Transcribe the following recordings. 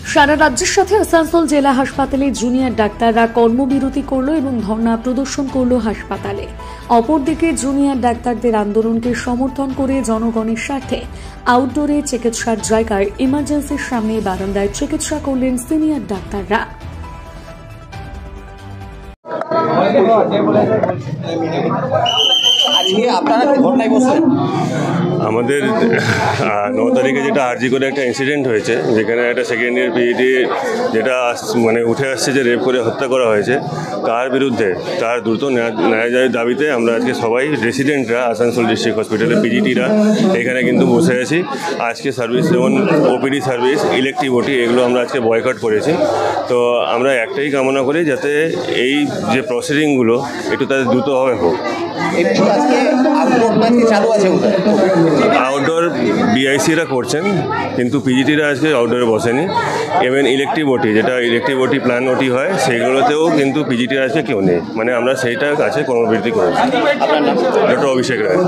সারা রাজ্যের সাথে আসানসোল জেলা হাসপাতালে জুনিয়র ডাক্তাররা কর্মবিরতি করল এবং ধর্ণা প্রদর্শন করল হাসপাতালে। অপরদিকে জুনিয়র ডাক্তারদের আন্দোলনকে সমর্থন করে জনগণের স্বার্থে আউটডোরে চিকিৎসার জায়গায় ইমার্জেন্সির সামনে বারান্দায় চিকিৎসা করলেন সিনিয়র ডাক্তাররা। আমাদের 9 তারিখে যেটা আরজি করে একটা ইনসিডেন্ট হয়েছে, যেখানে একটা সেকেন্ড ইয়ার পিএইচডি যেটা উঠে আসছে যে রেপ করে হত্যা করা হয়েছে, তার বিরুদ্ধে তার দ্রুত ন্যায় দাবিতে আমরা আজকে সবাই রেসিডেন্টরা আসানসোল ডিস্ট্রিক্ট হসপিটালের পিজিটিরা এখানে কিন্তু বসে আছি। আজকে সার্ভিস যেমন ওপিডি সার্ভিস, ইলেকটিভ ওটি, এগুলো আমরা আজকে বয়কট করেছি। তো আমরা একটাই কামনা করি যাতে এই যে প্রসিডিংগুলো একটু তাদের দ্রুতভাবে হোক। আউটডোর বিআইসিরা করছেন, কিন্তু পিজিটিরা আজকে আউটডোরে বসেনি। ইভেন ইলেকটিভ ওটি, যেটা ইলেকটিভ ওটি প্ল্যান ওটি হয়, সেগুলোতেও কিন্তু পিজিটির আজকে কেউ নেই। মানে আমরা সেইটার কাছে কর্মবিরতি করেছি। ডক্টর অভিষেক রায়।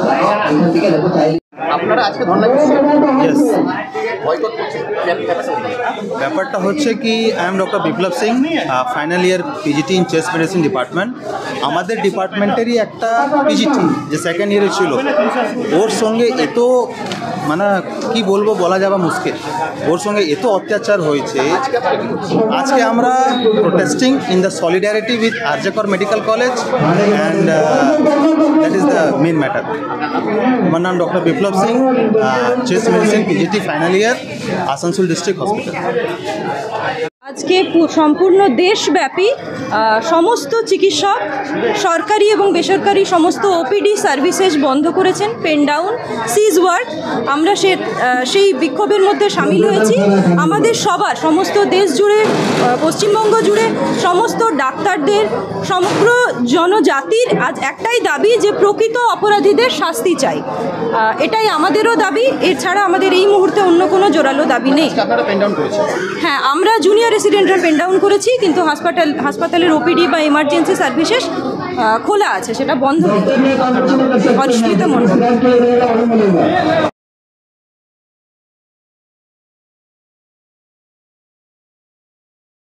ব্যাপারটা হচ্ছে কি, I am doctor Biplab Singh, final year PGT in chest medicine department. আমাদের ডিপার্টমেন্টেরই একটা পিজিটি যে সেকেন্ড ইয়ারে ছিল, ওর সঙ্গে এত মানে কি বলবো, বলা যাওয়া মুশকিল। ওর সঙ্গে এত অত্যাচার হয়েছে। আজকে আমরা protesting in the solidarity with RG Kar medical college, and that is the main matter. আমার নাম doctor Biplab Singh, chest medicine PGT final year, Asansol district hospital. আজকে সম্পূর্ণ দেশব্যাপী সমস্ত চিকিৎসক সরকারি এবং বেসরকারি সমস্ত ওপিডি সার্ভিসেস বন্ধ করেছেন, পেন ডাউন, সিজ ওয়ার্ক। আমরা সেই বিক্ষোভের মধ্যে সামিল হয়েছি। আমাদের সবার, সমস্ত দেশ জুড়ে, পশ্চিমবঙ্গ জুড়ে সমস্ত ডাক্তারদের, সমগ্র জনজাতির আজ একটাই দাবি যে প্রকৃত অপরাধীদের শাস্তি চাই। এটাই আমাদেরও দাবি। এছাড়া আমাদের এই মুহূর্তে অন্য কোনো জোরালো দাবি নেই। হ্যাঁ, আমরা জুনিয়র রেসিডেন্টরা পেন ডাউন করেছি, কিন্তু হাসপাতালের ওপিডি বা ইমার্জেন্সি সার্ভিসেস খোলা আছে, সেটা বন্ধ নেই। অরিষ্মিতা মণ্ডল।